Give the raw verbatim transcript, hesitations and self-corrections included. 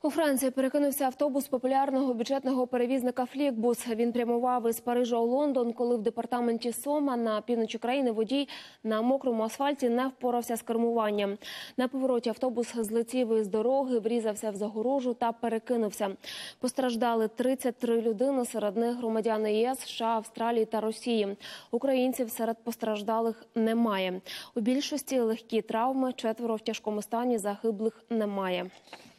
У Франції перекинувся автобус популярного бюджетного перевізника «Флікбус». Він прямував із Парижа у Лондон, коли в департаменті Сома на півночі країни водій на мокрому асфальті не впорався з кермуванням. На повороті автобус злетів із дороги, врізався в загорожу та перекинувся. Постраждали тридцять три людини, серед них громадяни ЄС, США, Австралії та Росії. Українців серед постраждалих немає. У більшості легкі травми, четверо в тяжкому стані, загиблих немає.